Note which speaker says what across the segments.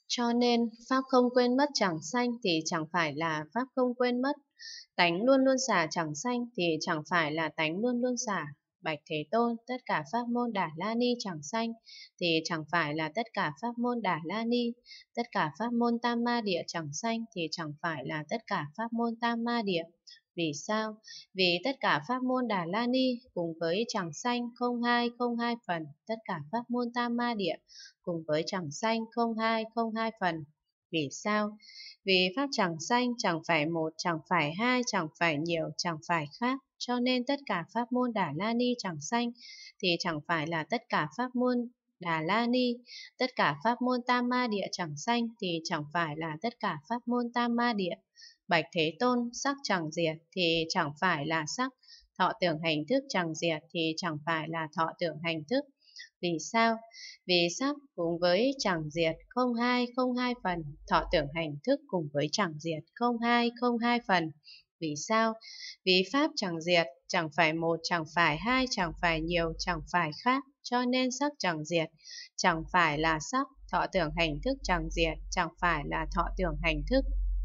Speaker 1: Cho nên, Pháp không quên mất chẳng sanh thì chẳng phải là Pháp không quên mất. Tánh luôn luôn xả chẳng sanh thì chẳng phải là tánh luôn luôn xả. Bạch Thế Tôn, tất cả pháp môn Đà La Ni chẳng sanh thì chẳng phải là tất cả pháp môn Đà La Ni. Tất cả pháp môn Tam Ma Địa chẳng sanh thì chẳng phải là tất cả pháp môn Tam Ma Địa. Vì sao? Vì tất cả pháp môn Đà La Ni cùng với chẳng sanh không hai phần, tất cả pháp môn Tam Ma Địa cùng với chẳng sanh không hai phần. Vì sao? Vì pháp chẳng sanh, chẳng phải một, chẳng phải hai, chẳng phải nhiều, chẳng phải khác, cho nên tất cả pháp môn Đà La Ni chẳng sanh thì chẳng phải là tất cả pháp môn Đà La Ni. Tất cả pháp môn Tam Ma Địa chẳng sanh thì chẳng phải là tất cả pháp môn Tam Ma Địa. Bạch Thế Tôn, sắc chẳng diệt thì chẳng phải là sắc, thọ tưởng hành thức chẳng diệt thì chẳng phải là thọ tưởng hành thức. Vì sao? Vì sắc cùng với chẳng diệt không hai phần, thọ tưởng hành thức cùng với chẳng diệt không hai phần. Vì sao? Vì pháp chẳng diệt, chẳng phải một, chẳng phải hai, chẳng phải nhiều, chẳng phải khác, cho nên sắc chẳng diệt, chẳng phải là sắc, thọ tưởng hành thức chẳng diệt, chẳng phải là thọ tưởng hành thức.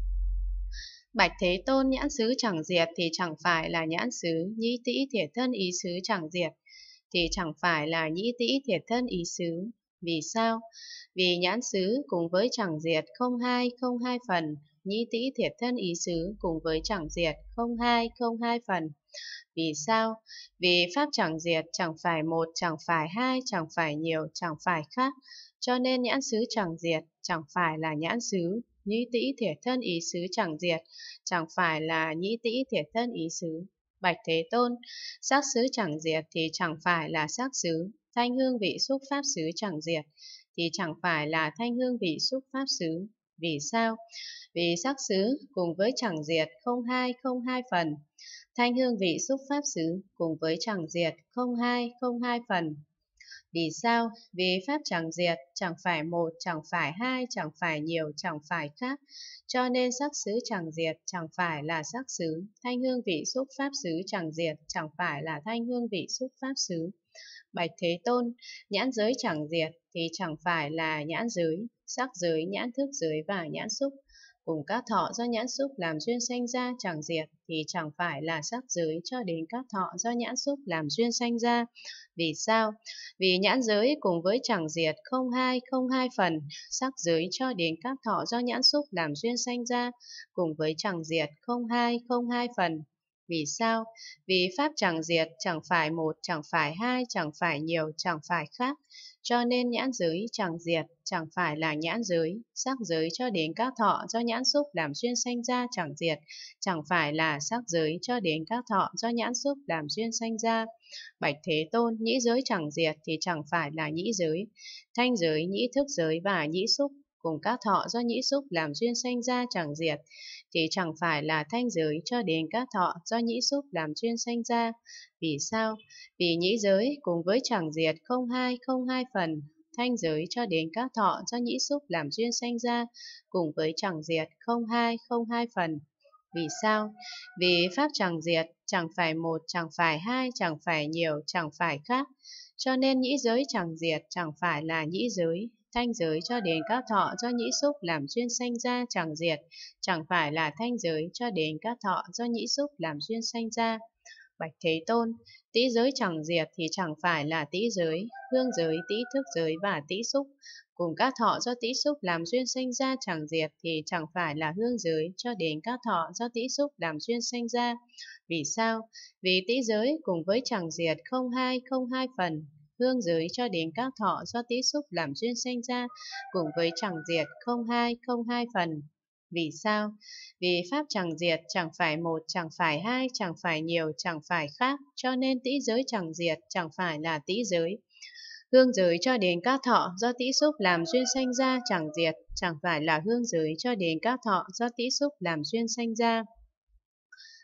Speaker 1: Bạch Thế Tôn, nhãn xứ chẳng diệt thì chẳng phải là nhãn xứ, nhĩ tĩ thiệt thân ý xứ chẳng diệt thì chẳng phải là nhĩ tĩ thiệt thân ý xứ. Vì sao? Vì nhãn xứ cùng với chẳng diệt không hai phần, nhĩ tĩ thiệt thân ý xứ cùng với chẳng diệt không hai phần. Vì sao? Vì pháp chẳng diệt, chẳng phải một, chẳng phải hai, chẳng phải nhiều, chẳng phải khác, cho nên nhãn xứ chẳng diệt, chẳng phải là nhãn xứ, nhĩ tĩ thiệt thân ý xứ chẳng diệt, chẳng phải là nhĩ tĩ thiệt thân ý xứ. Bạch Thế Tôn, sắc xứ chẳng diệt thì chẳng phải là sắc xứ, thanh hương vị xúc pháp xứ chẳng diệt thì chẳng phải là thanh hương vị xúc pháp xứ. Vì sao? Vì sắc xứ cùng với chẳng diệt không hai phần, thanh hương vị xúc pháp xứ cùng với chẳng diệt không hai phần. Vì sao? Vì pháp chẳng diệt, chẳng phải một, chẳng phải hai, chẳng phải nhiều, chẳng phải khác, cho nên sắc xứ chẳng diệt, chẳng phải là sắc xứ, thanh hương vị xúc pháp xứ chẳng diệt, chẳng phải là thanh hương vị xúc pháp xứ. Bạch Thế Tôn, nhãn giới chẳng diệt thì chẳng phải là nhãn giới, sắc giới, nhãn thức giới và nhãn xúc cùng các thọ do nhãn xúc làm duyên sanh ra chẳng diệt thì chẳng phải là sắc giới cho đến các thọ do nhãn xúc làm duyên sanh ra. Vì sao? Vì nhãn giới cùng với chẳng diệt không hai phần, sắc giới cho đến các thọ do nhãn xúc làm duyên sanh ra cùng với chẳng diệt không hai phần. Vì sao? Vì pháp chẳng diệt, chẳng phải một, chẳng phải hai, chẳng phải nhiều, chẳng phải khác, cho nên nhãn giới chẳng diệt, chẳng phải là nhãn giới, sắc giới cho đến các thọ do nhãn xúc làm duyên sanh ra chẳng diệt, chẳng phải là sắc giới cho đến các thọ do nhãn xúc làm duyên sanh ra. Bạch Thế Tôn, nhĩ giới chẳng diệt thì chẳng phải là nhĩ giới, thanh giới, nhĩ thức giới và nhĩ xúc cùng các thọ do nhĩ xúc làm duyên sanh ra chẳng diệt thì chẳng phải là thanh giới cho đến các thọ do nhĩ xúc làm duyên sanh ra. Vì sao? Vì nhĩ giới cùng với chẳng diệt không hai phần, thanh giới cho đến các thọ do nhĩ xúc làm duyên sanh ra cùng với chẳng diệt không hai phần. Vì sao? Vì pháp chẳng diệt, chẳng phải một, chẳng phải hai, chẳng phải nhiều, chẳng phải khác, cho nên nhĩ giới chẳng diệt, chẳng phải là nhĩ giới, thanh giới cho đến các thọ do nhĩ xúc làm duyên sanh ra chẳng diệt, chẳng phải là thanh giới cho đến các thọ do nhĩ xúc làm duyên sanh ra. Bạch Thế Tôn, tĩ giới chẳng diệt thì chẳng phải là tĩ giới, hương giới, tĩ thức giới và tĩ xúc cùng các thọ do tĩ xúc làm duyên sanh ra chẳng diệt thì chẳng phải là hương giới cho đến các thọ do tĩ xúc làm duyên sanh ra. Vì sao? Vì tĩ giới cùng với chẳng diệt không hai phần, hương giới cho đến các thọ do tĩ xúc làm duyên sanh ra cùng với chẳng diệt không hai phần. Vì sao? Vì pháp chẳng diệt, chẳng phải một, chẳng phải hai, chẳng phải nhiều, chẳng phải khác, cho nên tĩ giới chẳng diệt, chẳng phải là tĩ giới. Hương giới cho đến các thọ do tĩ xúc làm duyên sanh ra chẳng diệt, chẳng phải là hương giới cho đến các thọ do tĩ xúc làm duyên sanh ra.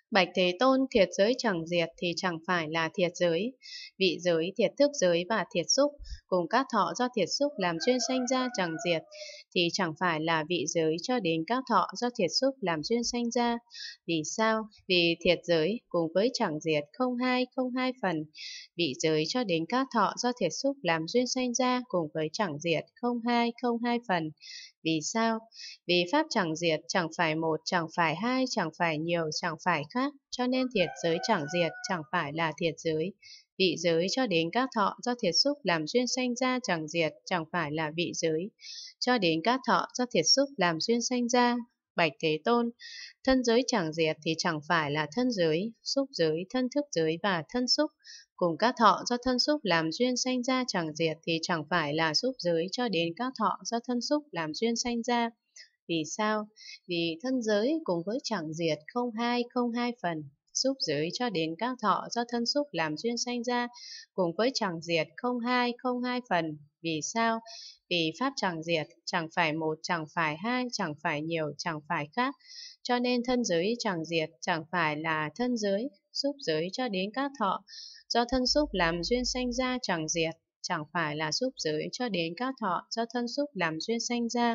Speaker 1: Bạch Thế Tôn, thiệt giới chẳng diệt thì chẳng phải là thiệt giới. Vị giới, thiệt thức giới và thiệt xúc, cùng các thọ do thiệt xúc làm duyên sanh ra chẳng diệt, thì chẳng phải là vị giới cho đến các thọ do thiệt xúc làm duyên sanh ra. Vì sao? Vì thiệt giới cùng với chẳng diệt không hai phần. Vị giới cho đến các thọ do thiệt xúc làm duyên sanh ra cùng với chẳng diệt không hai phần. Vì sao? Vì pháp chẳng diệt, chẳng phải một, chẳng phải hai, chẳng phải nhiều, chẳng phải khác, cho nên thiệt giới chẳng diệt, chẳng phải là thiệt giới. Vị giới cho đến các thọ do thiệt xúc làm duyên sanh ra chẳng diệt, chẳng phải là vị giới. Cho đến các thọ do thiệt xúc làm duyên sanh ra. Bạch Thế Tôn, thân giới chẳng diệt thì chẳng phải là thân giới, xúc giới, thân thức giới và thân xúc. Cùng các thọ do thân xúc làm duyên sanh ra chẳng diệt thì chẳng phải là xúc giới cho đến các thọ do thân xúc làm duyên sanh ra. Vì sao? Vì thân giới cùng với chẳng diệt không hai phần. Xúc giới cho đến các thọ do thân xúc làm duyên sanh ra cùng với chẳng diệt không hai phần. Vì sao? Vì pháp chẳng diệt, chẳng phải một, chẳng phải hai, chẳng phải nhiều, chẳng phải khác. Cho nên thân giới chẳng diệt, chẳng phải là thân giới, xúc giới cho đến các thọ do thân xúc làm duyên sanh ra chẳng diệt, chẳng phải là xúc giới cho đến các thọ do thân xúc làm duyên sanh ra.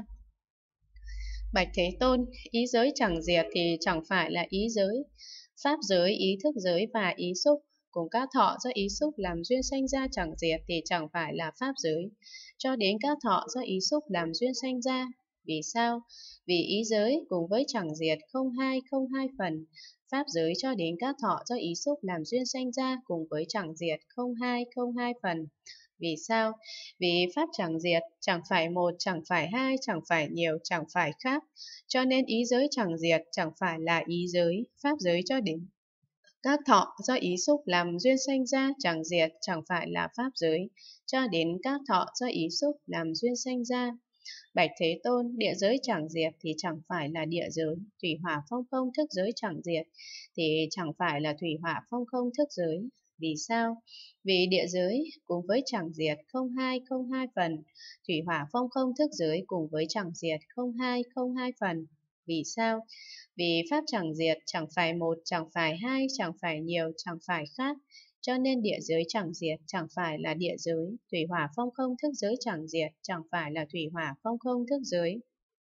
Speaker 1: Bạch Thế Tôn, ý giới chẳng diệt thì chẳng phải là ý giới. Pháp giới, ý thức giới và ý xúc, cùng các thọ do ý xúc làm duyên sanh ra chẳng diệt thì chẳng phải là pháp giới. Cho đến các thọ do ý xúc làm duyên sanh ra. Vì sao? Vì ý giới cùng với chẳng diệt không hai phần. Pháp giới cho đến các thọ do ý xúc làm duyên sanh ra cùng với chẳng diệt không hai phần. Vì sao? Vì pháp chẳng diệt, chẳng phải một, chẳng phải hai, chẳng phải nhiều, chẳng phải khác. Cho nên ý giới chẳng diệt, chẳng phải là ý giới, pháp giới cho đến các thọ do ý xúc làm duyên sanh ra chẳng diệt, chẳng phải là pháp giới, cho đến các thọ do ý xúc làm duyên sanh ra. Bạch Thế Tôn, địa giới chẳng diệt thì chẳng phải là địa giới, thủy hỏa phong không thức giới chẳng diệt thì chẳng phải là thủy hỏa phong không thức giới. Vì sao? Vì địa giới cùng với chẳng diệt không hai phần, thủy hỏa phong không thức giới cùng với chẳng diệt không hai phần. Vì sao? Vì pháp chẳng diệt, chẳng phải một, chẳng phải hai, chẳng phải nhiều, chẳng phải khác. Cho nên địa giới chẳng diệt, chẳng phải là địa giới, thủy hỏa phong không thức giới chẳng diệt, chẳng phải là thủy hỏa phong không thức giới.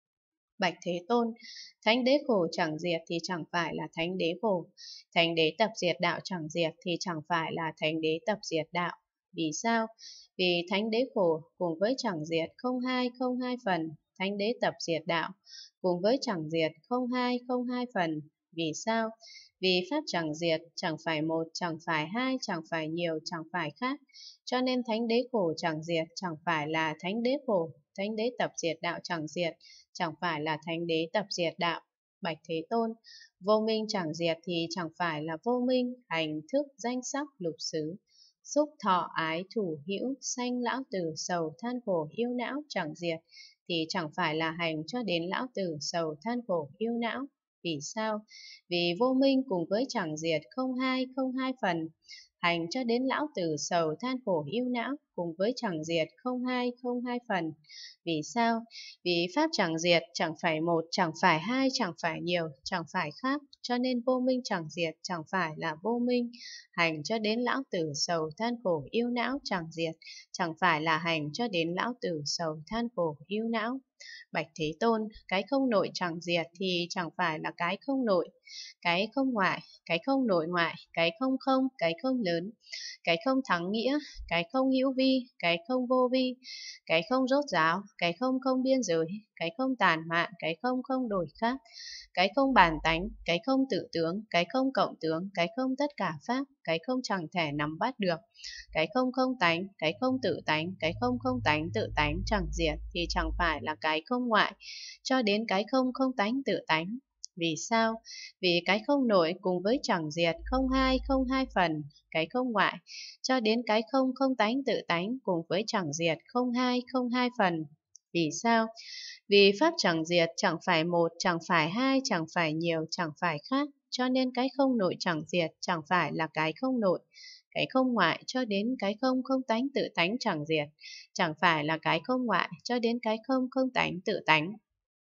Speaker 1: Bạch Thế Tôn, thánh đế khổ chẳng diệt thì chẳng phải là thánh đế khổ, thánh đế tập diệt đạo chẳng diệt thì chẳng phải là thánh đế tập diệt đạo. Vì sao? Vì thánh đế khổ cùng với chẳng diệt không hai phần, thánh đế tập diệt đạo cùng với chẳng diệt không hai phần. Vì sao? Vì pháp chẳng diệt, chẳng phải một, chẳng phải hai, chẳng phải nhiều, chẳng phải khác. Cho nên thánh đế khổ chẳng diệt, chẳng phải là thánh đế khổ, thánh đế tập diệt đạo chẳng diệt, chẳng phải là thánh đế tập diệt đạo. Bạch Thế Tôn, vô minh chẳng diệt thì chẳng phải là vô minh, hành thức, danh sắc, lục xứ, xúc thọ ái thủ hữu, sanh lão tử, sầu than khổ yêu não chẳng diệt thì chẳng phải là hành cho đến lão tử, sầu than khổ yêu não. Vì sao? Vì vô minh cùng với chẳng diệt không hai phần, hành cho đến lão tử, sầu than khổ yêu não cùng với chẳng diệt không hai phần. Vì sao? Vì pháp chẳng diệt, chẳng phải một, chẳng phải hai, chẳng phải nhiều, chẳng phải khác. Cho nên vô minh chẳng diệt, chẳng phải là vô minh, hành cho đến lão tử, sầu than khổ yêu não chẳng diệt, chẳng phải là hành cho đến lão tử, sầu than khổ yêu não. Bạch Thế Tôn, cái không nội chẳng diệt thì chẳng phải là cái không nội, cái không ngoại, cái không nội ngoại, cái không, cái không lớn, cái không thắng nghĩa, cái không hữu vi, cái không vô vi, cái không rốt ráo, cái không biên giới, cái không tàn mạn, cái không đổi khác, cái không bản tánh, cái không tự tướng, cái không cộng tướng, cái không tất cả pháp, cái không chẳng thể nắm bắt được, cái không tánh, cái không tự tánh, cái không tánh tự tánh chẳng diệt thì chẳng phải là cái không ngoại, cho đến cái không tánh tự tánh. Vì sao? Vì cái không nội cùng với chẳng diệt không hai phần, cái không ngoại, cho đến cái không tánh tự tánh cùng với chẳng diệt không hai phần. Vì sao? Vì pháp chẳng diệt, chẳng phải một, chẳng phải hai, chẳng phải nhiều, chẳng phải khác, cho nên cái không nội chẳng diệt, chẳng phải là cái không nội, cái không ngoại, cho đến cái không tánh tự tánh chẳng diệt, chẳng phải là cái không ngoại, cho đến cái không tánh tự tánh.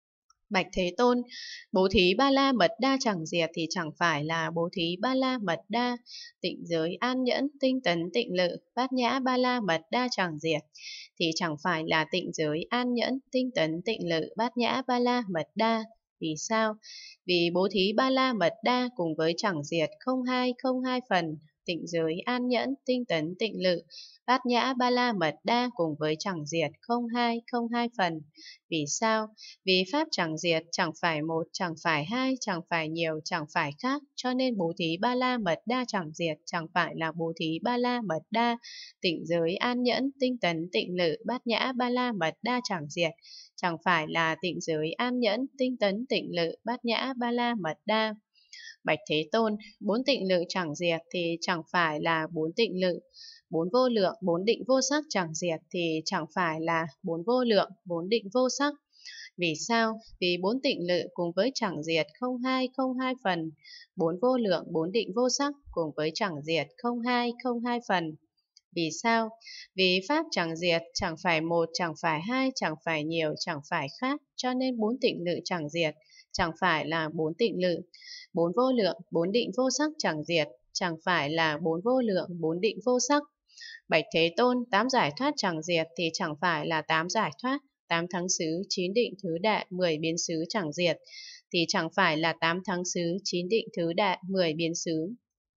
Speaker 1: Bạch Thế Tôn, bố thí ba la mật đa chẳng diệt thì chẳng phải là bố thí ba la mật đa. Tịnh giới an nhẫn tinh tấn tịnh lự bát nhã ba la mật đa chẳng diệt thì chẳng phải là tịnh giới an nhẫn tinh tấn tịnh lự bát nhã ba la mật đa. Vì sao? Vì bố thí ba la mật đa cùng với chẳng diệt không hai phần. Tịnh giới an nhẫn tinh tấn tịnh lự bát nhã ba la mật đa cùng với chẳng diệt không hai phần. Vì sao? Vì pháp chẳng diệt, chẳng phải một, chẳng phải hai, chẳng phải nhiều, chẳng phải khác, cho nên bố thí ba la mật đa chẳng diệt, chẳng phải là bố thí ba la mật đa. Tịnh giới an nhẫn, tinh tấn, tịnh lự, bát nhã ba la mật đa chẳng diệt, chẳng phải là tịnh giới an nhẫn, tinh tấn, tịnh lự, bát nhã ba la mật đa. Bạch Thế Tôn, bốn tịnh lự chẳng diệt thì chẳng phải là bốn tịnh lự. Bốn vô lượng, bốn định vô sắc chẳng diệt thì chẳng phải là bốn vô lượng, bốn định vô sắc. Vì sao? Vì bốn tịnh lự cùng với chẳng diệt không hai phần. Bốn vô lượng, bốn định vô sắc cùng với chẳng diệt không hai phần. Vì sao? Vì pháp chẳng diệt, chẳng phải một, chẳng phải hai, chẳng phải nhiều, chẳng phải khác, cho nên bốn tịnh lự chẳng diệt, chẳng phải là bốn tịnh lự. Bốn vô lượng, bốn định vô sắc chẳng diệt, chẳng phải là bốn vô lượng, bốn định vô sắc. Bạch Thế Tôn, tám giải thoát chẳng diệt thì chẳng phải là tám giải thoát. Tám thắng xứ, chín định thứ đại, 10 biến xứ chẳng diệt thì chẳng phải là tám thắng xứ, chín định thứ đại, 10 biến xứ.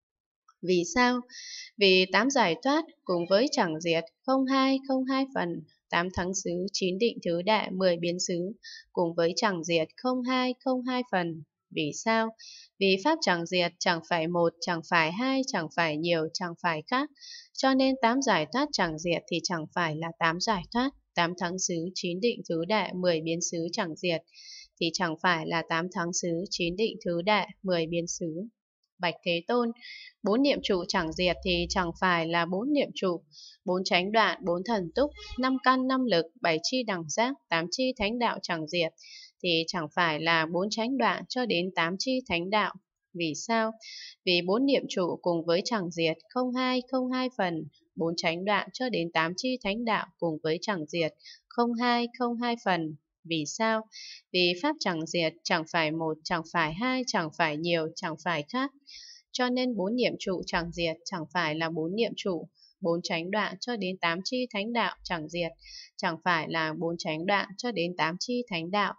Speaker 1: Vì sao? Vì tám giải thoát cùng với chẳng diệt không hai phần. Tám thắng xứ, chín định thứ đại, 10 biến xứ cùng với chẳng diệt không hai phần. Vì sao? Vì pháp chẳng diệt, chẳng phải một, chẳng phải hai, chẳng phải nhiều, chẳng phải khác. Cho nên tám giải thoát chẳng diệt thì chẳng phải là tám giải thoát. Tám thắng xứ, chín định thứ đại, 10 biến xứ chẳng diệt thì chẳng phải là tám thắng xứ, chín định thứ đại, 10 biến xứ. Bạch Thế Tôn, bốn niệm trụ chẳng diệt thì chẳng phải là bốn niệm trụ. Bốn chánh đoạn, bốn thần túc, năm căn năm lực, bảy chi đẳng giác, tám chi thánh đạo chẳng diệt thì chẳng phải là bốn chánh đoạn cho đến tám chi thánh đạo. Vì sao? Vì bốn niệm trụ cùng với chẳng diệt không hai phần. Bốn chánh đoạn cho đến tám chi thánh đạo cùng với chẳng diệt không hai phần. Vì sao? Vì pháp chẳng diệt, chẳng phải một, chẳng phải hai, chẳng phải nhiều, chẳng phải khác. Cho nên bốn niệm trụ chẳng diệt, chẳng phải là bốn niệm trụ. Bốn chánh đoạn cho đến tám chi thánh đạo chẳng diệt, chẳng phải là bốn chánh đoạn cho đến tám chi thánh đạo.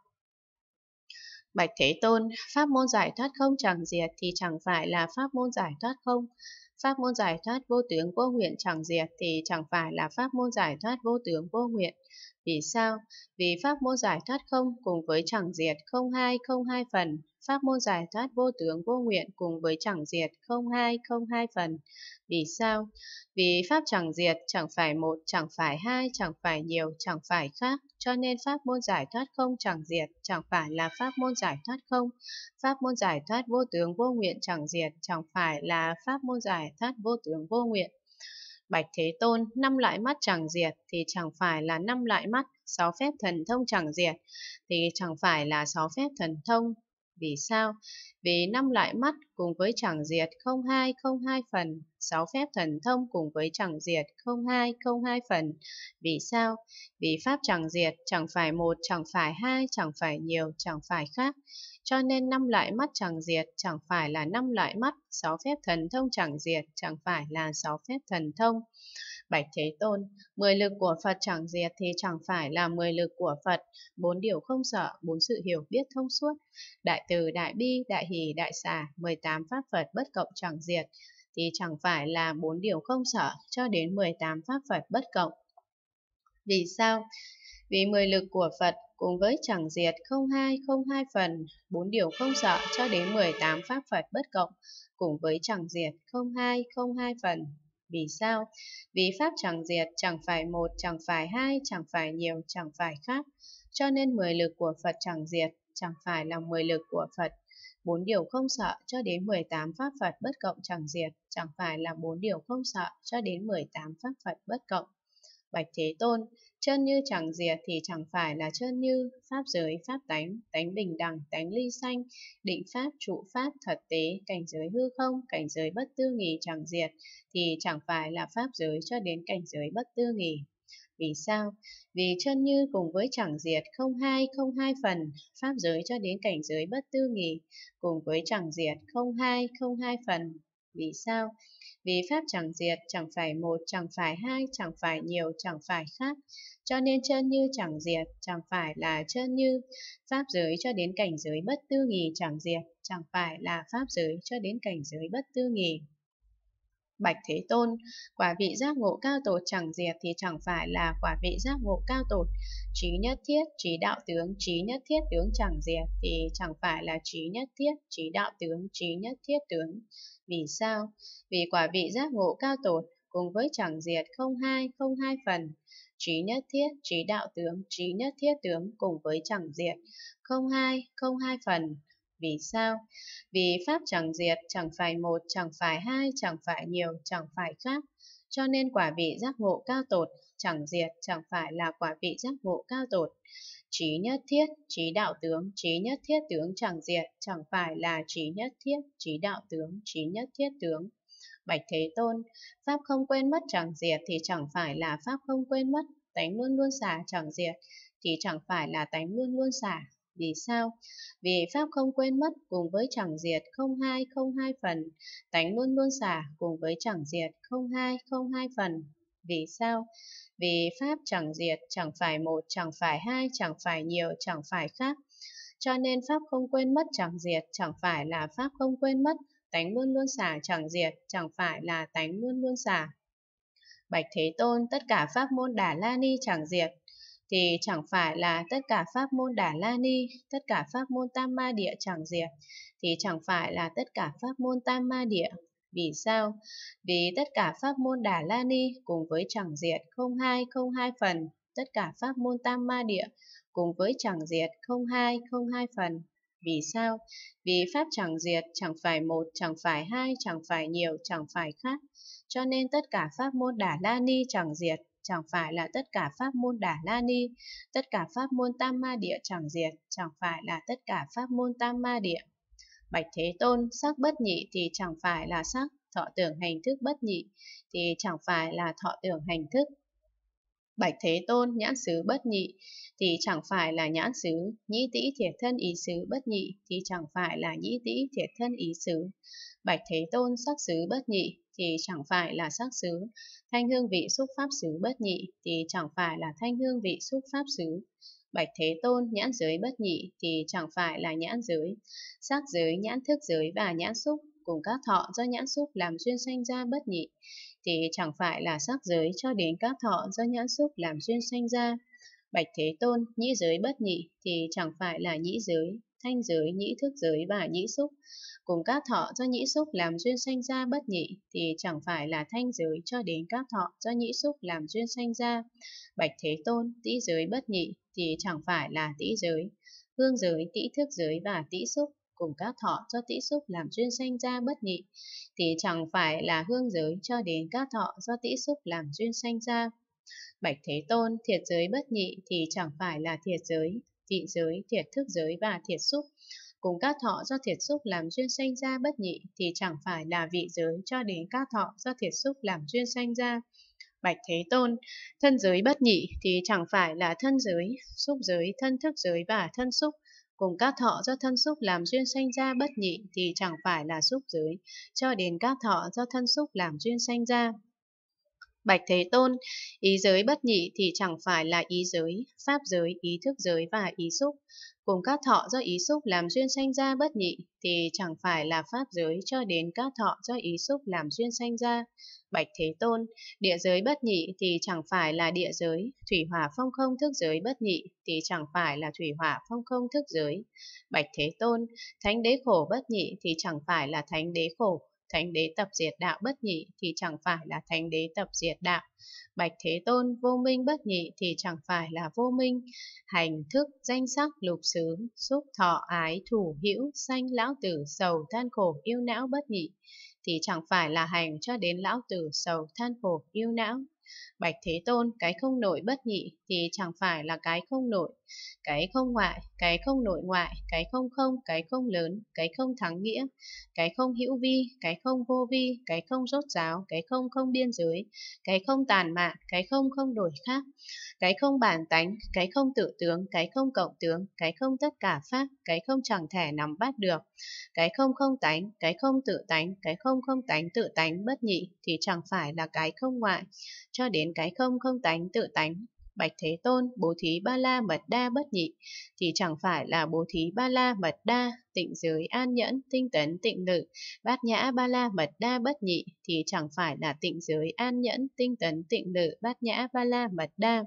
Speaker 1: Bạch Thế Tôn, pháp môn giải thoát không chẳng diệt thì chẳng phải là pháp môn giải thoát không. Pháp môn giải thoát vô tướng vô nguyện chẳng diệt thì chẳng phải là pháp môn giải thoát vô tướng vô nguyện. Vì sao? Vì pháp môn giải thoát không cùng với chẳng diệt không hai phần. Pháp môn giải thoát vô tướng vô nguyện cùng với chẳng diệt không hai phần. Vì sao? Vì pháp chẳng diệt, chẳng phải một, chẳng phải hai, chẳng phải nhiều, chẳng phải khác, cho nên pháp môn giải thoát không chẳng diệt, chẳng phải là pháp môn giải thoát không. Pháp môn giải thoát vô tướng vô nguyện chẳng diệt, chẳng phải là pháp môn giải thoát vô tướng vô nguyện. Bạch Thế Tôn, năm loại mắt chẳng diệt thì chẳng phải là năm loại mắt, sáu phép thần thông chẳng diệt thì chẳng phải là sáu phép thần thông. Vì sao? Vì năm loại mắt cùng với chẳng diệt không hai phần, sáu phép thần thông cùng với chẳng diệt không hai phần. Vì sao? Vì pháp chẳng diệt, chẳng phải một, chẳng phải hai, chẳng phải nhiều, chẳng phải khác. Cho nên năm loại mắt chẳng diệt, chẳng phải là năm loại mắt, sáu phép thần thông chẳng diệt, chẳng phải là sáu phép thần thông. Bạch Thế Tôn, 10 lực của Phật chẳng diệt thì chẳng phải là 10 lực của Phật, bốn điều không sợ, bốn sự hiểu biết thông suốt, đại từ, đại bi, đại hỷ, đại xả, 18 pháp Phật bất cộng chẳng diệt thì chẳng phải là bốn điều không sợ cho đến 18 pháp Phật bất cộng. Vì sao? Vì 10 lực của Phật cùng với chẳng diệt không hai phần, bốn điều không sợ cho đến 18 pháp Phật bất cộng cùng với chẳng diệt không hai phần. Vì sao? Vì pháp chẳng diệt, chẳng phải một, chẳng phải hai, chẳng phải nhiều, chẳng phải khác. Cho nên 10 lực của Phật chẳng diệt, chẳng phải là 10 lực của Phật. Bốn điều không sợ cho đến 18 pháp Phật bất cộng chẳng diệt, chẳng phải là bốn điều không sợ cho đến 18 pháp Phật bất cộng. Bạch Thế Tôn, chân như chẳng diệt thì chẳng phải là chân như, pháp giới, pháp tánh, tánh bình đẳng, tánh ly sanh, định pháp, trụ pháp, thật tế, cảnh giới hư không, cảnh giới bất tư nghì chẳng diệt thì chẳng phải là pháp giới cho đến cảnh giới bất tư nghì. Vì sao? Vì chân như cùng với chẳng diệt không hai phần, pháp giới cho đến cảnh giới bất tư nghì, cùng với chẳng diệt không hai phần. Vì sao? Vì pháp chẳng diệt, chẳng phải một, chẳng phải hai, chẳng phải nhiều, chẳng phải khác. Cho nên chân như chẳng diệt, chẳng phải là chân như. Pháp giới cho đến cảnh giới bất tư nghì chẳng diệt, chẳng phải là pháp giới cho đến cảnh giới bất tư nghì. Bạch Thế Tôn, quả vị giác ngộ cao tột chẳng diệt thì chẳng phải là quả vị giác ngộ cao tột. Trí nhất thiết, trí đạo tướng, trí nhất thiết tướng chẳng diệt thì chẳng phải là trí nhất thiết, trí đạo tướng, trí nhất thiết tướng. Vì sao? Vì quả vị giác ngộ cao tột cùng với chẳng diệt không hai phần. Trí nhất thiết, trí đạo tướng, trí nhất thiết tướng cùng với chẳng diệt không hai phần. Vì sao? Vì pháp chẳng diệt, chẳng phải một, chẳng phải hai, chẳng phải nhiều, chẳng phải khác. Cho nên quả vị giác ngộ cao tột, chẳng diệt, chẳng phải là quả vị giác ngộ cao tột. Trí nhất thiết, trí đạo tướng, trí nhất thiết tướng chẳng diệt, chẳng phải là trí nhất thiết, trí đạo tướng, trí nhất thiết tướng. Bạch Thế Tôn, pháp không quên mất chẳng diệt thì chẳng phải là pháp không quên mất, tánh luôn luôn xả chẳng diệt thì chẳng phải là tánh luôn luôn xả. Vì sao? Vì pháp không quên mất cùng với chẳng diệt không hai phần, tánh luôn luôn xả cùng với chẳng diệt không hai phần. Vì sao? Vì pháp chẳng diệt, chẳng phải một, chẳng phải hai, chẳng phải nhiều, chẳng phải khác. Cho nên pháp không quên mất chẳng diệt, chẳng phải là pháp không quên mất, tánh luôn luôn xả chẳng diệt, chẳng phải là tánh luôn luôn xả. Bạch Thế Tôn, tất cả pháp môn Đà La Ni chẳng diệt thì chẳng phải là tất cả pháp môn Đà La Ni, tất cả pháp môn Tam Ma Địa chẳng diệt thì chẳng phải là tất cả pháp môn Tam Ma Địa. Vì sao? Vì tất cả pháp môn Đà La Ni cùng với chẳng diệt không hai phần, tất cả pháp môn Tam Ma Địa cùng với chẳng diệt không hai phần. Vì sao? Vì pháp chẳng diệt, chẳng phải một, chẳng phải hai, chẳng phải nhiều, chẳng phải khác. Cho nên tất cả pháp môn Đà La Ni chẳng diệt, chẳng phải là tất cả pháp môn Đà La Ni, tất cả pháp môn Tam Ma Địa chẳng diệt, chẳng phải là tất cả pháp môn Tam Ma Địa. Bạch Thế Tôn, sắc bất nhị thì chẳng phải là sắc, thọ tưởng hành thức bất nhị thì chẳng phải là thọ tưởng hành thức. Bạch Thế Tôn, nhãn xứ bất nhị thì chẳng phải là nhãn xứ, nhĩ tĩ thiệt thân ý xứ bất nhị thì chẳng phải là nhĩ tĩ thiệt thân ý xứ. Bạch Thế Tôn, sắc xứ bất nhị thì chẳng phải là sắc xứ, thanh hương vị xúc pháp xứ bất nhị thì chẳng phải là thanh hương vị xúc pháp xứ. Bạch Thế Tôn, nhãn giới bất nhị thì chẳng phải là nhãn giới, sắc giới, nhãn thức giới và nhãn xúc cùng các thọ do nhãn xúc làm duyên sanh ra bất nhị thì chẳng phải là sắc giới cho đến các thọ do nhãn xúc làm duyên sanh ra. Bạch Thế Tôn, nhĩ giới bất nhị thì chẳng phải là nhĩ giới, thanh giới, nhĩ thức giới và nhĩ xúc cùng các thọ do nhĩ xúc làm duyên sanh ra bất nhị thì chẳng phải là thanh giới cho đến các thọ do nhĩ xúc làm duyên sanh ra. Bạch Thế Tôn, tĩ giới bất nhị thì chẳng phải là tĩ giới, hương giới, tĩ thức giới và tĩ xúc cùng các thọ do tĩ xúc làm duyên sanh ra bất nhị thì chẳng phải là hương giới cho đến các thọ do tĩ xúc làm duyên sanh ra. Bạch Thế Tôn, thiệt giới bất nhị thì chẳng phải là thiệt giới, vị giới, thiệt thức giới và thiệt xúc cùng các thọ do thiệt xúc làm duyên sanh ra bất nhị thì chẳng phải là vị giới cho đến các thọ do thiệt xúc làm duyên sanh ra. Bạch Thế Tôn, thân giới bất nhị thì chẳng phải là thân giới, xúc giới, thân thức giới và thân xúc cùng các thọ do thân xúc làm duyên sanh ra bất nhị thì chẳng phải là xúc giới cho đến các thọ do thân xúc làm duyên sanh ra. Bạch Thế Tôn, ý giới bất nhị thì chẳng phải là ý giới, pháp giới, ý thức giới và ý xúc cùng các thọ do ý xúc làm duyên sanh ra bất nhị thì chẳng phải là pháp giới cho đến các thọ do ý xúc làm duyên sanh ra. Bạch Thế Tôn, địa giới bất nhị thì chẳng phải là địa giới, thủy hỏa phong không thức giới bất nhị thì chẳng phải là thủy hỏa phong không thức giới. Bạch Thế Tôn, thánh đế khổ bất nhị thì chẳng phải là thánh đế khổ, thánh đế tập diệt đạo bất nhị thì chẳng phải là thánh đế tập diệt đạo. Bạch Thế Tôn, vô minh bất nhị thì chẳng phải là vô minh, hành thức, danh sắc, lục xứ, xúc, thọ, ái, thủ, hữu, sanh, lão tử, sầu, than khổ, yêu não bất nhị thì chẳng phải là hành cho đến lão tử, sầu, than khổ, yêu não. Bạch Thế Tôn, cái không nổi bất nhị thì chẳng phải là cái không nổi, cái không ngoại, cái không nội ngoại, cái không không, cái không lớn, cái không thắng nghĩa, cái không hữu vi, cái không vô vi, cái không rốt ráo, cái không không biên giới, cái không tàn mạn, cái không không đổi khác, cái không bản tánh, cái không tự tướng, cái không cộng tướng, cái không tất cả pháp, cái không chẳng thể nắm bắt được, cái không không tánh, cái không tự tánh, cái không không tánh tự tánh bất nhị thì chẳng phải là cái không ngoại, cho đến cái không không tánh tự tánh. Bạch Thế Tôn, bố thí ba la mật đa bất nhị thì chẳng phải là bố thí ba la mật đa, tịnh giới an nhẫn, tinh tấn tịnh lự, bát nhã ba la mật đa bất nhị thì chẳng phải là tịnh giới an nhẫn, tinh tấn tịnh lự, bát nhã ba la mật đa.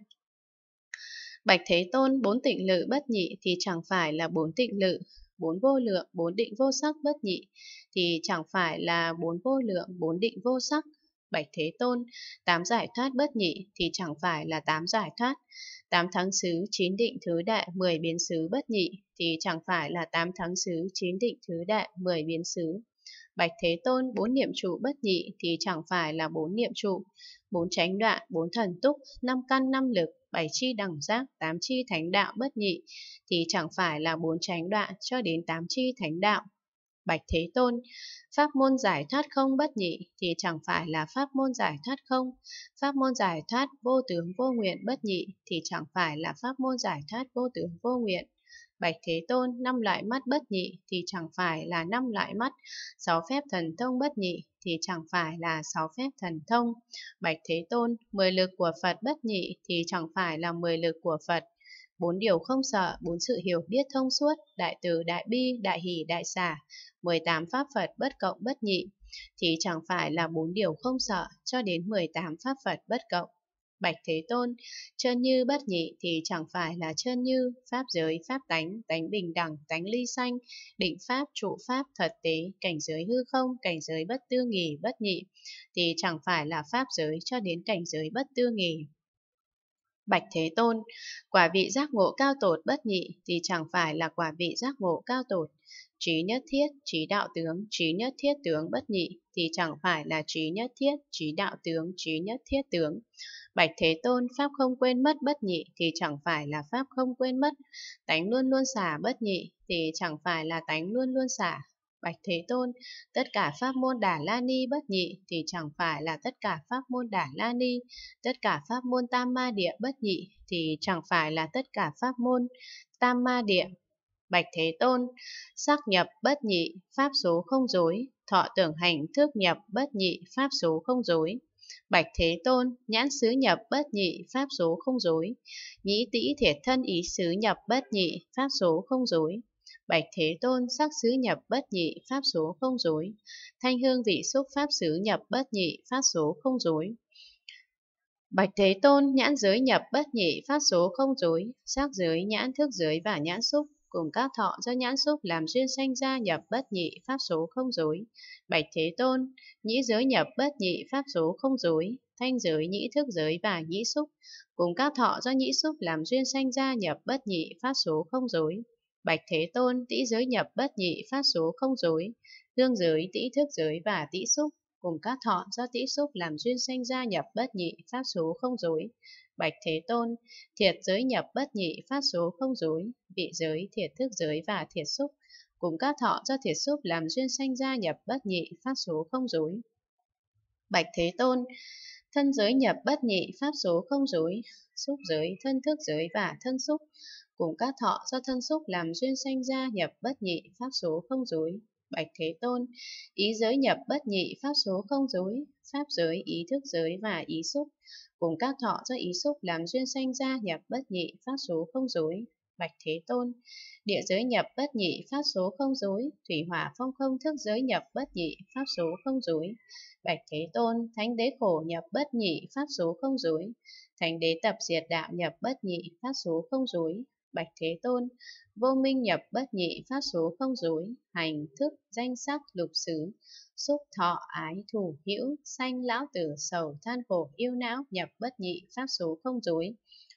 Speaker 1: Bạch Thế Tôn, bốn tịnh lự bất nhị thì chẳng phải là bốn tịnh lự, bốn vô lượng, bốn định vô sắc bất nhị thì chẳng phải là bốn vô lượng, bốn định vô sắc. Bạch Thế Tôn, tám giải thoát bất nhị thì chẳng phải là tám giải thoát. Tám thắng xứ, chín định thứ đại, 10 biến xứ bất nhị thì chẳng phải là tám thắng xứ, chín định thứ đại, 10 biến xứ. Bạch Thế Tôn, bốn niệm trụ bất nhị thì chẳng phải là bốn niệm trụ, bốn chánh đoạn, bốn thần túc, năm căn năm lực, bảy chi đẳng giác, tám chi thánh đạo bất nhị thì chẳng phải là bốn chánh đoạn cho đến tám chi thánh đạo. Bạch Thế Tôn, pháp môn giải thoát không bất nhị thì chẳng phải là pháp môn giải thoát không, pháp môn giải thoát vô tướng vô nguyện bất nhị thì chẳng phải là pháp môn giải thoát vô tướng vô nguyện. Bạch Thế Tôn, năm loại mắt bất nhị thì chẳng phải là năm loại mắt, sáu phép thần thông bất nhị thì chẳng phải là sáu phép thần thông. Bạch Thế Tôn, 10 lực của Phật bất nhị thì chẳng phải là 10 lực của Phật. Bốn điều không sợ, bốn sự hiểu biết thông suốt, đại từ, đại bi, đại hỷ, đại xả, 18 pháp Phật bất cộng bất nhị thì chẳng phải là bốn điều không sợ cho đến 18 pháp Phật bất cộng. Bạch Thế Tôn, chân như bất nhị thì chẳng phải là chân như, pháp giới, pháp tánh, tánh bình đẳng, tánh ly sanh, định pháp, trụ pháp, thật tế, cảnh giới hư không, cảnh giới bất tư nghì, bất nhị thì chẳng phải là pháp giới cho đến cảnh giới bất tư nghì. Bạch Thế Tôn, quả vị giác ngộ cao tột bất nhị thì chẳng phải là quả vị giác ngộ cao tột. Trí nhất thiết, trí đạo tướng, trí nhất thiết tướng bất nhị thì chẳng phải là trí nhất thiết, trí đạo tướng, trí nhất thiết tướng. Bạch Thế Tôn, pháp không quên mất bất nhị thì chẳng phải là pháp không quên mất. Tánh luôn luôn xả bất nhị thì chẳng phải là tánh luôn luôn xả. Bạch Thế Tôn, tất cả pháp môn Đà La Ni bất nhị thì chẳng phải là tất cả pháp môn Đà La Ni, tất cả pháp môn Tam Ma Địa bất nhị thì chẳng phải là tất cả pháp môn Tam Ma Địa. Bạch Thế Tôn, sắc nhập bất nhị, pháp số không dối, thọ tưởng hành thức nhập bất nhị, pháp số không dối. Bạch Thế Tôn, nhãn xứ nhập bất nhị, pháp số không dối. Nhĩ tĩ thiệt thân ý xứ nhập bất nhị, pháp số không dối. Bạch Thế Tôn, sắc xứ nhập bất nhị, pháp số không dối. Thanh hương vị xúc pháp xứ nhập bất nhị, pháp số không dối. Bạch Thế Tôn, nhãn giới nhập bất nhị, pháp số không dối. Sắc giới, nhãn thức giới và nhãn xúc cùng các thọ do nhãn xúc làm duyên sanh ra nhập bất nhị, pháp số không dối. Bạch Thế Tôn, nhĩ giới nhập bất nhị, pháp số không dối. Thanh giới, nhĩ thức giới và nhĩ xúc cùng các thọ do nhĩ xúc làm duyên sanh ra nhập bất nhị, pháp số không dối. Bạch Thế Tôn, tĩ giới nhập bất nhị, pháp số không dối. Hương giới, tĩ thức giới và tĩ xúc cùng các thọ do tĩ xúc làm duyên sanh ra nhập bất nhị, pháp số không dối. Bạch Thế Tôn, thiệt giới nhập bất nhị, pháp số không dối. Vị giới, thiệt thức giới và thiệt xúc cùng các thọ do thiệt xúc làm duyên sanh ra nhập bất nhị, pháp số không dối. Bạch Thế Tôn, thân giới nhập bất nhị, pháp số không dối. Xúc giới, thân thức giới và thân xúc cùng các thọ do thân xúc làm duyên sanh ra nhập bất nhị, pháp số không dối. Bạch Thế Tôn, ý giới nhập bất nhị, pháp số không dối. Pháp giới, ý thức giới và ý xúc cùng các thọ do ý xúc làm duyên sanh ra nhập bất nhị, pháp số không dối. Bạch Thế Tôn, địa giới nhập bất nhị, pháp số không dối. Thủy hỏa phong không thức giới nhập bất nhị, pháp số không dối. Bạch Thế Tôn, thánh đế khổ nhập bất nhị, pháp số không dối. Thánh đế tập diệt đạo nhập bất nhị, pháp số không dối. Bạch Thế Tôn, vô minh nhập bất nhị, pháp số không dối. Hành, thức, danh sắc, lục xứ, xúc, thọ, ái, thủ, hữu, sanh, lão tử, sầu, than khổ, yêu não nhập bất nhị, pháp số không dối.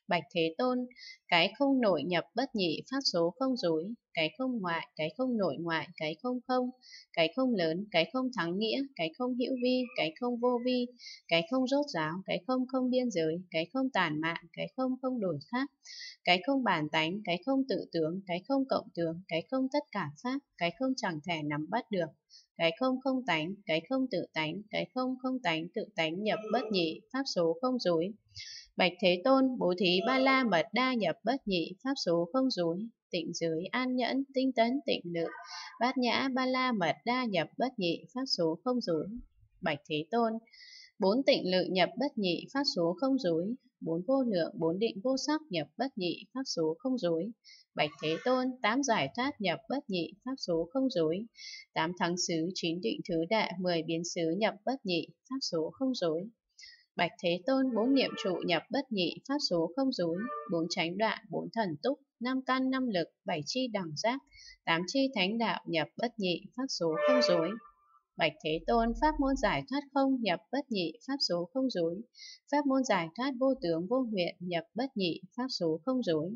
Speaker 1: Bạch Thế Tôn, cái không nội nhập bất nhị, pháp số không rối, cái không ngoại, cái không nội ngoại, cái không, cái không lớn, cái không thắng nghĩa, cái không hữu vi, cái không vô vi, cái không rốt ráo, cái không biên giới, cái không tản mạn, cái không đổi khác, cái không bản tánh, cái không tự tướng, cái không cộng tướng, cái không tất cả pháp, cái không chẳng thể nắm bắt được, cái không tánh, cái không tự tánh, cái không tánh tự tánh nhập bất nhị, pháp số không rối. Bạch Thế Tôn, bố thí ba la mật đa nhập bất nhị, pháp số không rối. Tịnh giới an nhẫn, tinh tấn tịnh lự, bát nhã ba la mật đa nhập bất nhị, pháp số không rối. Bạch Thế Tôn, bốn tịnh lự nhập bất nhị, pháp số không rối. Bốn vô lượng, bốn định vô sắc nhập bất nhị, pháp số không rối. Bạch Thế Tôn, tám giải thoát nhập bất nhị, pháp số không rối. Tám thắng xứ, chín định thứ đệ, 10 biến xứ nhập bất nhị, pháp số không rối. Bạch Thế Tôn, bốn niệm trụ nhập bất nhị, pháp số không rối. Bốn chánh đoạn, bốn thần túc, năm căn năm lực, bảy chi đẳng giác, tám chi thánh đạo nhập bất nhị, pháp số không rối. Bạch Thế Tôn, pháp môn giải thoát không nhập bất nhị, pháp số không rối. Pháp môn giải thoát vô tướng vô nguyện nhập bất nhị, pháp số không rối.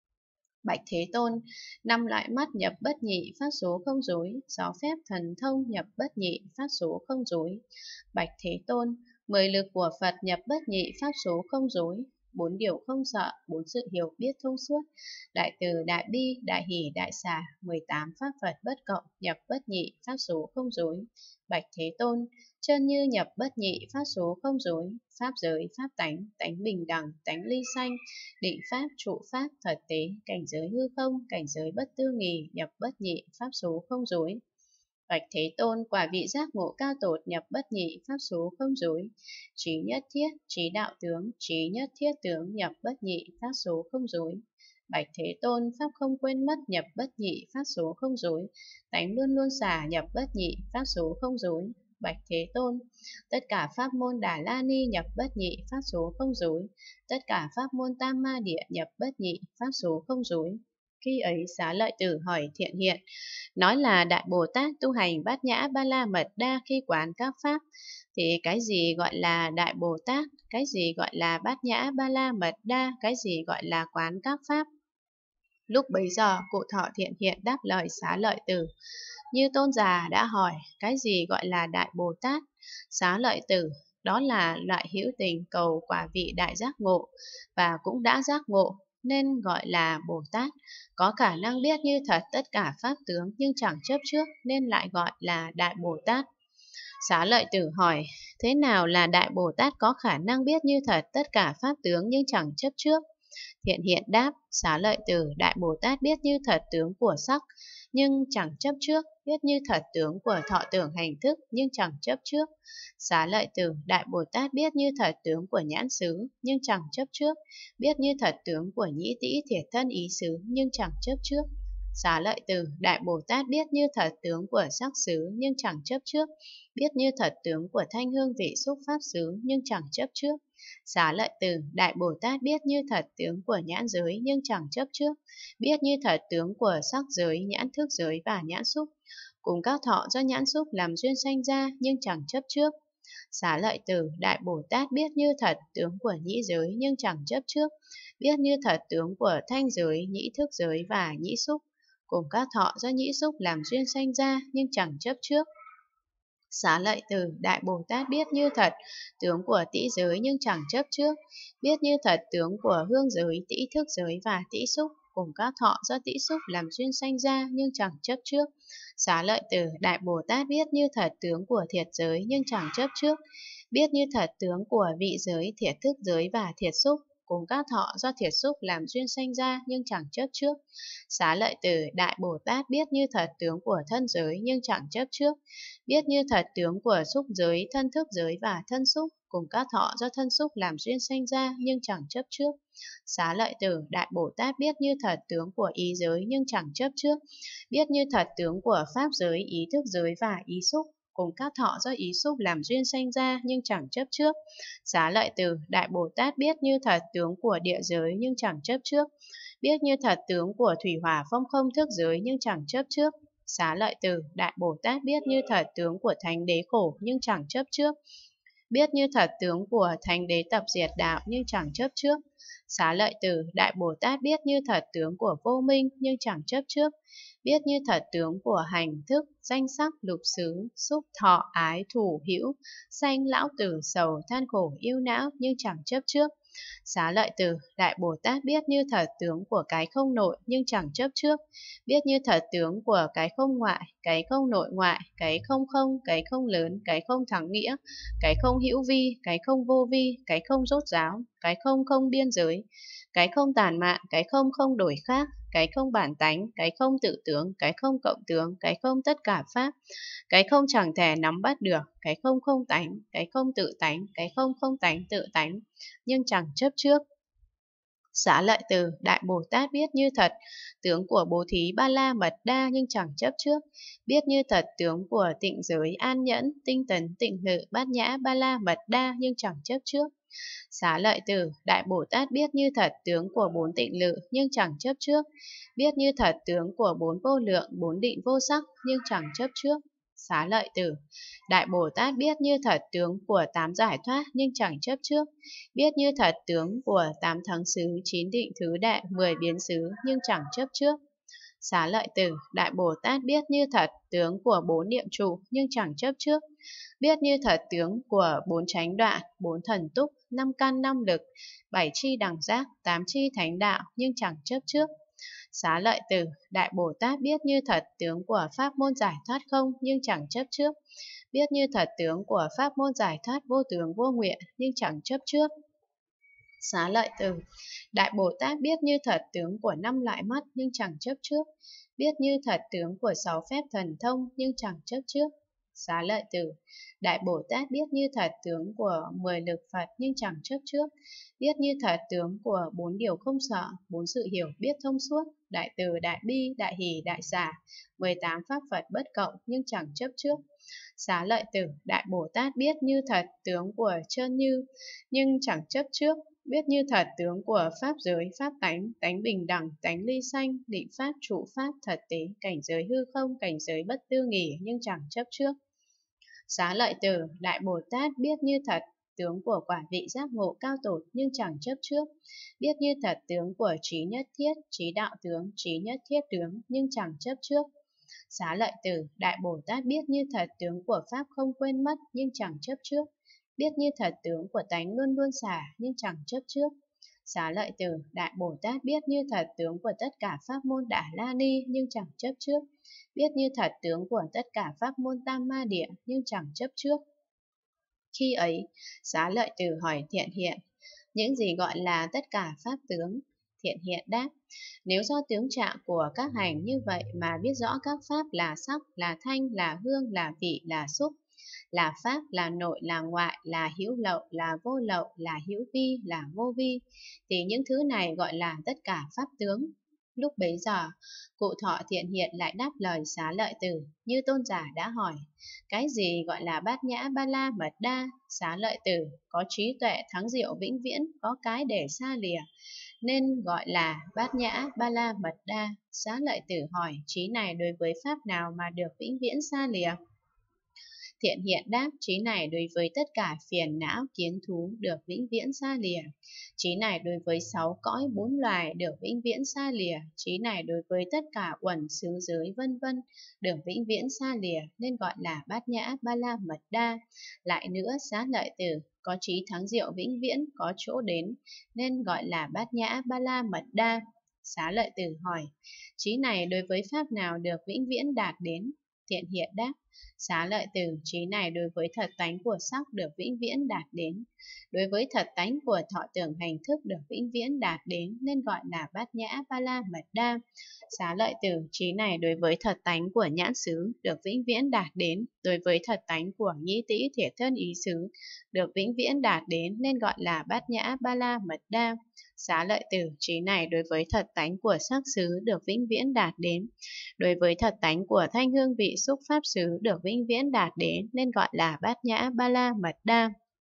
Speaker 1: Bạch Thế Tôn, năm loại mắt nhập bất nhị, pháp số không rối. Sáu phép thần thông nhập bất nhị, pháp số không rối. Bạch Thế Tôn, 10 lực của Phật nhập bất nhị, pháp số không rối. Bốn điều không sợ, bốn sự hiểu biết thông suốt, đại từ, đại bi, đại hỷ, đại xả, 18 pháp Phật bất cộng nhập bất nhị, pháp số không rối. Bạch Thế Tôn, chân như nhập bất nhị, pháp số không rối. Pháp giới, pháp tánh, tánh bình đẳng, tánh ly sanh, định pháp, trụ pháp, thật tế, cảnh giới hư không, cảnh giới bất tư nghì, nhập bất nhị, pháp số không rối. Bạch Thế Tôn, quả vị giác ngộ cao tột nhập bất nhị, pháp số không rối. Trí nhất thiết, trí đạo tướng, trí nhất thiết tướng nhập bất nhị, pháp số không rối. Bạch Thế Tôn, pháp không quên mất nhập bất nhị, pháp số không rối. Tánh luôn luôn xả nhập bất nhị, pháp số không rối. Bạch Thế Tôn, tất cả pháp môn Đà La Ni nhập bất nhị, pháp số không rối. Tất cả pháp môn Tam Ma Địa nhập bất nhị, pháp số không rối. Khi ấy Xá Lợi Tử hỏi Thiện Hiện, nói là Đại Bồ Tát tu hành bát nhã ba la mật đa khi quán các pháp, thì cái gì gọi là Đại Bồ Tát, cái gì gọi là bát nhã ba la mật đa, cái gì gọi là quán các pháp? Lúc bấy giờ cụ Thọ Thiện Hiện đáp lời Xá Lợi Tử, như tôn già đã hỏi, cái gì gọi là Đại Bồ Tát? Xá Lợi Tử, đó là loại hữu tình cầu quả vị đại giác ngộ, và cũng đã giác ngộ, nên gọi là Bồ Tát. Có khả năng biết như thật tất cả pháp tướng nhưng chẳng chấp trước, nên lại gọi là Đại Bồ Tát. Xá Lợi Tử hỏi, thế nào là Đại Bồ Tát có khả năng biết như thật tất cả pháp tướng nhưng chẳng chấp trước? Thiện Hiện đáp, Xá Lợi Tử, Đại Bồ Tát biết như thật tướng của sắc, nhưng chẳng chấp trước, biết như thật tướng của thọ tưởng hành thức, nhưng chẳng chấp trước. Xá Lợi Tử, Đại Bồ Tát biết như thật tướng của nhãn xứ, nhưng chẳng chấp trước, biết như thật tướng của nhĩ tĩ thiệt thân ý xứ, nhưng chẳng chấp trước. Xá Lợi Tử, Đại Bồ Tát biết như thật tướng của sắc xứ, nhưng chẳng chấp trước, biết như thật tướng của thanh hương vị xúc pháp xứ, nhưng chẳng chấp trước. Xá Lợi Tử, Đại Bồ Tát biết như thật tướng của nhãn giới nhưng chẳng chấp trước, biết như thật tướng của sắc giới, nhãn thức giới và nhãn xúc, cùng các thọ do nhãn xúc làm duyên sanh ra nhưng chẳng chấp trước. Xá Lợi Tử, Đại Bồ Tát biết như thật tướng của nhĩ giới nhưng chẳng chấp trước, biết như thật tướng của thanh giới, nhĩ thức giới và nhĩ xúc, cùng các thọ do nhĩ xúc làm duyên sanh ra nhưng chẳng chấp trước. Xá Lợi Tử, Đại Bồ Tát biết như thật tướng của tĩ giới nhưng chẳng chấp trước, biết như thật tướng của hương giới, tĩ thức giới và tĩ xúc, cùng các thọ do tĩ xúc làm duyên sanh ra nhưng chẳng chấp trước. Xá Lợi Tử, Đại Bồ Tát biết như thật tướng của thiệt giới nhưng chẳng chấp trước, biết như thật tướng của vị giới, thiệt thức giới và thiệt xúc, cùng các thọ do thiệt xúc làm duyên sanh ra nhưng chẳng chấp trước. Xá Lợi Tử, Đại Bồ Tát biết như thật tướng của thân giới nhưng chẳng chấp trước, biết như thật tướng của xúc giới, thân thức giới và thân xúc, cùng các thọ do thân xúc làm duyên sanh ra nhưng chẳng chấp trước. Xá Lợi Tử, Đại Bồ Tát biết như thật tướng của ý giới nhưng chẳng chấp trước, biết như thật tướng của pháp giới, ý thức giới và ý xúc, cùng các thọ do ý xúc làm duyên sanh ra nhưng chẳng chấp trước. Xá Lợi Tử, Đại Bồ Tát biết như thật tướng của địa giới nhưng chẳng chấp trước, biết như thật tướng của thủy hỏa phong không thức giới nhưng chẳng chấp trước. Xá Lợi Tử, Đại Bồ Tát biết như thật tướng của thánh đế khổ nhưng chẳng chấp trước, biết như thật tướng của thánh đế tập diệt đạo nhưng chẳng chấp trước. Xá lợi tử, Đại Bồ Tát biết như thật tướng của vô minh nhưng chẳng chấp trước, biết như thật tướng của hành thức, danh sắc, lục xứ, xúc, thọ, ái, thủ, hữu, sanh, lão tử, sầu, than khổ, yêu não nhưng chẳng chấp trước. Xá lợi tử, Đại Bồ Tát biết như thật tướng của cái không nội nhưng chẳng chấp trước, biết như thật tướng của cái không ngoại, cái không nội ngoại, cái không không, cái không lớn, cái không thắng nghĩa, cái không hữu vi, cái không vô vi, cái không rốt ráo, cái không không biên giới, cái không tàn mạn, cái không không đổi khác, cái không bản tánh, cái không tự tướng, cái không cộng tướng, cái không tất cả pháp, cái không chẳng thể nắm bắt được, cái không không tánh, cái không tự tánh, cái không không tánh tự tánh, nhưng chẳng chấp trước. Xá lợi tử, Đại Bồ Tát biết như thật tướng của bố thí ba la mật đa nhưng chẳng chấp trước, biết như thật tướng của tịnh giới an nhẫn, tinh tấn, tịnh lự, bát nhã ba la mật đa nhưng chẳng chấp trước. Xá lợi tử, Đại Bồ Tát biết như thật tướng của bốn tịnh lự nhưng chẳng chấp trước, biết như thật tướng của bốn vô lượng, bốn định vô sắc nhưng chẳng chấp trước. Xá lợi tử, Đại Bồ Tát biết như thật tướng của tám giải thoát nhưng chẳng chấp trước, biết như thật tướng của tám thắng xứ, chín định thứ đệ, 10 biến xứ nhưng chẳng chấp trước. Xá lợi tử, Đại Bồ Tát biết như thật tướng của bốn niệm trụ nhưng chẳng chấp trước, biết như thật tướng của bốn chánh đoạn, bốn thần túc, 5 căn 5 lực, 7 chi đẳng giác, 8 chi thánh đạo nhưng chẳng chấp trước. Xá lợi tử, Đại Bồ Tát biết như thật tướng của pháp môn giải thoát không nhưng chẳng chấp trước, biết như thật tướng của pháp môn giải thoát vô tướng vô nguyện nhưng chẳng chấp trước. Xá lợi tử, Đại Bồ Tát biết như thật tướng của 5 loại mắt nhưng chẳng chấp trước, biết như thật tướng của 6 phép thần thông nhưng chẳng chấp trước. Xá lợi tử, Đại Bồ Tát biết như thật tướng của 10 lực Phật nhưng chẳng chấp trước, biết như thật tướng của 4 điều không sợ, 4 sự hiểu biết thông suốt, đại từ, đại bi, đại hỷ, đại xả, 18 pháp Phật bất cộng nhưng chẳng chấp trước. Xá lợi tử, Đại Bồ Tát biết như thật tướng của Chơn Như nhưng chẳng chấp trước, biết như thật tướng của pháp giới, pháp tánh, tánh bình đẳng, tánh ly sanh, định pháp, trụ pháp, thật tế, cảnh giới hư không, cảnh giới bất tư nghỉ nhưng chẳng chấp trước. Xá lợi tử, Đại Bồ Tát biết như thật tướng của quả vị giác ngộ cao tột nhưng chẳng chấp trước, biết như thật tướng của trí nhất thiết, trí đạo tướng, trí nhất thiết tướng nhưng chẳng chấp trước. Xá lợi tử, Đại Bồ Tát biết như thật tướng của pháp không quên mất nhưng chẳng chấp trước, biết như thật tướng của tánh luôn luôn xả nhưng chẳng chấp trước. Xá lợi tử, Đại Bồ Tát biết như thật tướng của tất cả pháp môn Đà La Ni nhưng chẳng chấp trước, biết như thật tướng của tất cả pháp môn Tam Ma Địa nhưng chẳng chấp trước. Khi ấy, Xá lợi tử hỏi Thiện Hiện, những gì gọi là tất cả pháp tướng? Thiện Hiện đáp, nếu do tướng trạng của các hành như vậy mà biết rõ các pháp là sắc, là thanh, là hương, là vị, là xúc, là pháp, là nội, là ngoại, là hữu lậu, là vô lậu, là hữu vi, là vô vi, thì những thứ này gọi là tất cả pháp tướng. Lúc bấy giờ, cụ Thọ Thiện Hiện lại đáp lời Xá lợi tử, như tôn giả đã hỏi, cái gì gọi là bát nhã ba la mật đa? Xá lợi tử, có trí tuệ thắng diệu vĩnh viễn, có cái để xa lìa, nên gọi là bát nhã ba la mật đa. Xá lợi tử hỏi, trí này đối với pháp nào mà được vĩnh viễn xa lìa? Thiện Hiện đáp, trí này đối với tất cả phiền não kiến thú được vĩnh viễn xa lìa. Trí này đối với 6 cõi 4 loài được vĩnh viễn xa lìa. Trí này đối với tất cả uẩn xứ giới vân vân được vĩnh viễn xa lìa, nên gọi là bát nhã ba la mật đa. Lại nữa, Xá lợi tử, có trí thắng diệu vĩnh viễn, có chỗ đến, nên gọi là bát nhã ba la mật đa. Xá lợi tử hỏi, trí này đối với pháp nào được vĩnh viễn đạt đến? Thiện Hiện đáp, Xá lợi tử, trí này đối với thật tánh của sắc được vĩnh viễn đạt đến, đối với thật tánh của thọ tưởng hành thức được vĩnh viễn đạt đến, nên gọi là bát nhã ba la mật đa. Xá lợi tử, trí này đối với thật tánh của nhãn xứ được vĩnh viễn đạt đến, đối với thật tánh của nhĩ tĩ thiệt thân ý xứ được vĩnh viễn đạt đến, nên gọi là bát nhã ba la mật đa. Xá lợi tử, trí này đối với thật tánh của sắc xứ được vĩnh viễn đạt đến, đối với thật tánh của thanh hương vị xúc pháp xứ được vĩnh viễn đạt đến, nên gọi là bát nhã ba la mật đa.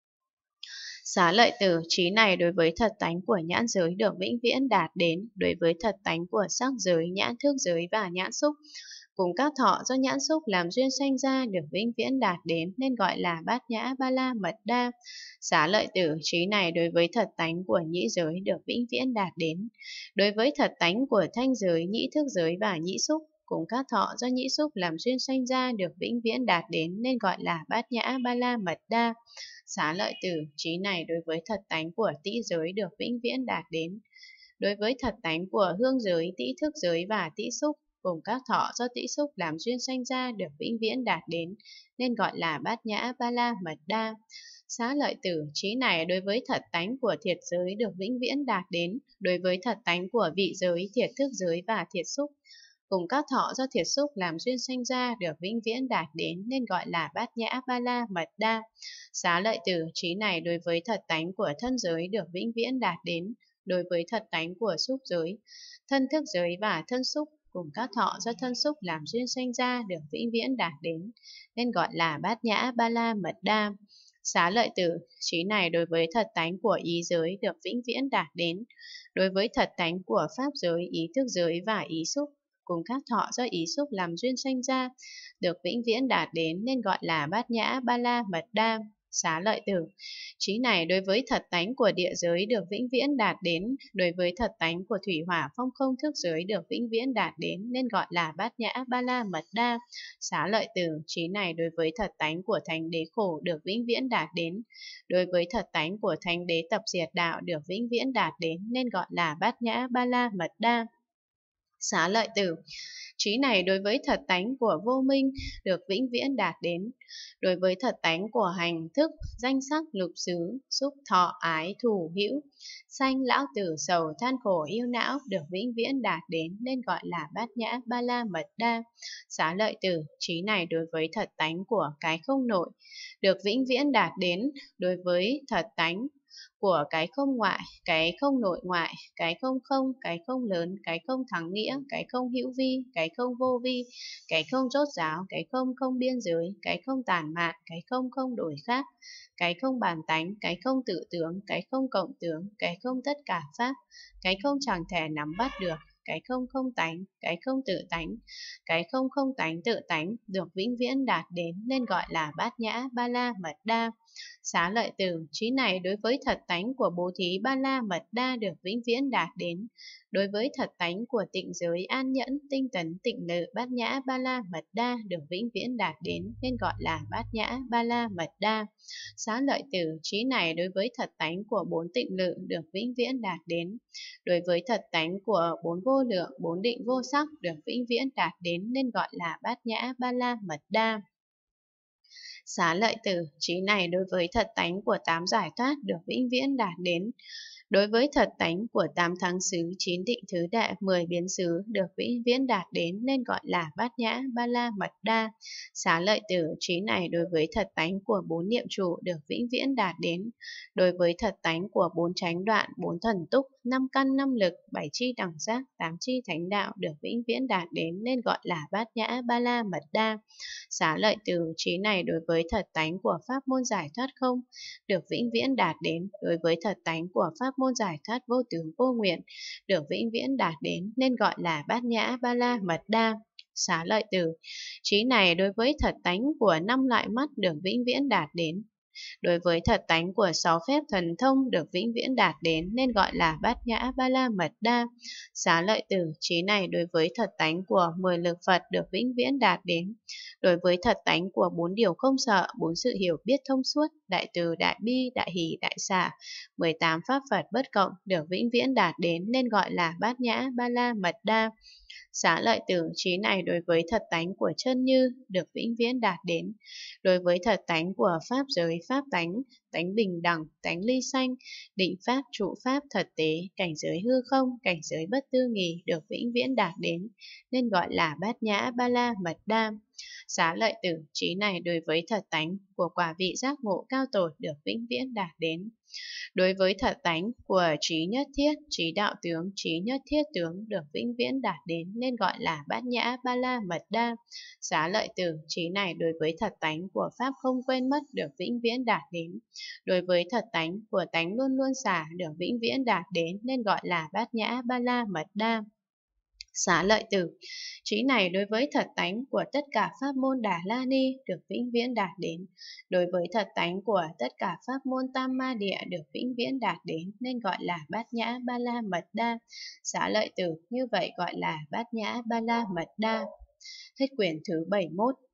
Speaker 1: Xá lợi tử, trí này đối với thật tánh của nhãn giới được vĩnh viễn đạt đến, đối với thật tánh của sắc giới, nhãn thức giới và nhãn xúc cùng các thọ do nhãn xúc làm duyên sanh ra được vĩnh viễn đạt đến nên gọi là bát nhã ba la mật đa. Xá lợi tử, trí này đối với thật tánh của nhĩ giới được vĩnh viễn đạt đến. Đối với thật tánh của thanh giới, nhĩ thức giới và nhĩ xúc, cùng các thọ do nhĩ xúc làm duyên sanh ra được vĩnh viễn đạt đến nên gọi là bát nhã ba la mật đa. Xá lợi tử, trí này đối với thật tánh của tĩ giới được vĩnh viễn đạt đến. Đối với thật tánh của hương giới, tĩ thức giới và tĩ xúc, cùng các thọ do tĩ xúc làm duyên sanh ra được vĩnh viễn đạt đến nên gọi là bát nhã ba la mật đa. Xá lợi tử, trí này đối với thật tánh của thiệt giới được vĩnh viễn đạt đến. Đối với thật tánh của vị giới, thiệt thức giới và thiệt xúc, cùng các thọ do thiệt xúc làm duyên sanh ra được vĩnh viễn đạt đến nên gọi là bát nhã ba la mật đa. Xá lợi tử, trí này đối với thật tánh của thân giới được vĩnh viễn đạt đến. Đối với thật tánh của xúc giới, thân thức giới và thân xúc, cùng các thọ do thân xúc làm duyên sanh ra được vĩnh viễn đạt đến nên gọi là bát nhã ba la mật đa. Xá lợi tử, trí này đối với thật tánh của ý giới được vĩnh viễn đạt đến. Đối với thật tánh của pháp giới, ý thức giới và ý xúc, cùng các thọ do ý xúc làm duyên sanh ra được vĩnh viễn đạt đến nên gọi là bát nhã ba la mật đa. Xá lợi tử, trí này đối với thật tánh của địa giới được vĩnh viễn đạt đến. Đối với thật tánh của thủy hỏa phong không thức giới được vĩnh viễn đạt đến nên gọi là bát nhã ba la mật đa. Xá lợi tử, trí này đối với thật tánh của thánh đế khổ được vĩnh viễn đạt đến. Đối với thật tánh của thánh đế tập diệt đạo được vĩnh viễn đạt đến nên gọi là bát nhã ba la mật đa. Xá lợi tử, trí này đối với thật tánh của vô minh được vĩnh viễn đạt đến. Đối với thật tánh của hành thức, danh sắc, lục xứ, xúc, thọ, ái, thủ, hữu, sanh, lão tử, sầu, than khổ, yêu não được vĩnh viễn đạt đến nên gọi là bát nhã ba la mật đa. Xá lợi tử, trí này đối với thật tánh của cái không nội được vĩnh viễn đạt đến. Đối với thật tánh của cái không ngoại, cái không nội ngoại, cái không không, cái không lớn, cái không thắng nghĩa, cái không hữu vi, cái không vô vi, cái không rốt ráo, cái không không biên giới, cái không tản mạn, cái không không đổi khác, cái không bản tánh, cái không tự tướng, cái không cộng tướng, cái không tất cả pháp, cái không chẳng thể nắm bắt được, cái không không tánh, cái không tự tánh, cái không không tánh tự tánh được vĩnh viễn đạt đến nên gọi là bát nhã ba la mật đa. Xá lợi tử, trí này đối với thật tánh của bố thí ba la mật đa được vĩnh viễn đạt đến. Đối với thật tánh của tịnh giới, an nhẫn, tinh tấn, tịnh lự, bát nhã ba la mật đa được vĩnh viễn đạt đến nên gọi là bát nhã ba la mật đa. Xá lợi tử, trí này đối với thật tánh của bốn tịnh lự được vĩnh viễn đạt đến. Đối với thật tánh của bốn vô lượng, bốn định vô sắc được vĩnh viễn đạt đến nên gọi là bát nhã ba la mật đa. Xá lợi tử, trí này đối với thật tánh của tám giải thoát được vĩnh viễn đạt đến. Đối với thật tánh của tám thắng xứ, chín định thứ đệ, 10 biến xứ được vĩnh viễn đạt đến nên gọi là bát nhã ba la mật đa. Xá lợi tử, trí này đối với thật tánh của bốn niệm trụ được vĩnh viễn đạt đến. Đối với thật tánh của bốn chánh đoạn, bốn thần túc, 5 căn 5 lực, 7 chi đẳng giác, 8 chi thánh đạo được vĩnh viễn đạt đến nên gọi là bát nhã ba la mật đa. Xá lợi tử, trí này đối với thật tánh của pháp môn giải thoát không được vĩnh viễn đạt đến. Đối với thật tánh của pháp môn giải thoát vô tướng vô nguyện được vĩnh viễn đạt đến nên gọi là bát nhã ba la mật đa. Xá lợi tử, trí này đối với thật tánh của 5 loại mắt được vĩnh viễn đạt đến. Đối với thật tánh của 6 phép thần thông được vĩnh viễn đạt đến nên gọi là bát nhã ba la mật đa. Xá lợi tử, trí này đối với thật tánh của 10 lực Phật được vĩnh viễn đạt đến. Đối với thật tánh của 4 điều không sợ, 4 sự hiểu biết thông suốt, đại từ, đại bi, đại hỷ, đại xả, 18 pháp Phật bất cộng được vĩnh viễn đạt đến nên gọi là bát nhã ba la mật đa. Xá lợi tử, trí này đối với thật tánh của chân như được vĩnh viễn đạt đến. Đối với thật tánh của pháp giới, pháp tánh, tánh bình đẳng, tánh ly sanh, định pháp, trụ pháp, thật tế, cảnh giới hư không, cảnh giới bất tư nghì được vĩnh viễn đạt đến nên gọi là bát nhã ba la mật đa. Xá lợi tử, trí này đối với thật tánh của quả vị giác ngộ cao tột được vĩnh viễn đạt đến. Đối với thật tánh của trí nhất thiết, trí đạo tướng, trí nhất thiết tướng được vĩnh viễn đạt đến nên gọi là bát nhã ba la mật đa. Xá lợi tử, trí này đối với thật tánh của pháp không quên mất được vĩnh viễn đạt đến. Đối với thật tánh của tánh luôn luôn xả được vĩnh viễn đạt đến nên gọi là bát nhã ba la mật đa. Xá lợi tử, trí này đối với thật tánh của tất cả pháp môn Đà La Ni được vĩnh viễn đạt đến, đối với thật tánh của tất cả pháp môn Tam Ma Địa được vĩnh viễn đạt đến nên gọi là Bát Nhã Ba La Mật Đa. Xá lợi tử như vậy gọi là Bát Nhã Ba La Mật Đa. Hết quyển thứ 71.